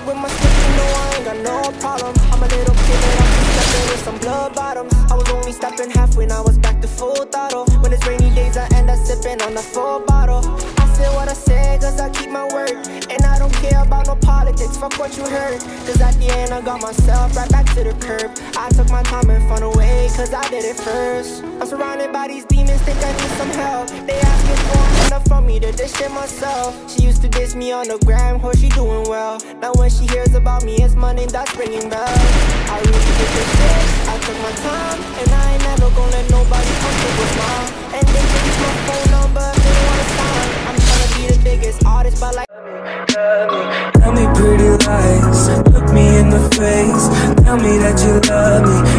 with my stick, you know I ain't got no problem. I'm a little kid and I'm just stepping with some blood bottoms. I was only stepping half when I was back to full throttle. When it's rainy days I end up sipping on the full bottle. I said what I said cause I keep my word, and I don't care about no politics, fuck what you heard. Cause at the end I got myself right back to the curb. I took my time and fun away cause I did it first. I'm surrounded by these demons, think I need some help. They asking for enough from me to dish it myself. She used to diss me on the gram, hope she doing well. Now when she hears about me, it's money that's ringing bells. I really did this shit, I took my time, and I ain't never gonna let nobody come to with mine. And they can use my phone number if they wanna sign. I'm tryna be the biggest artist, but like tell me pretty lies, look me in the face, tell me that you love me.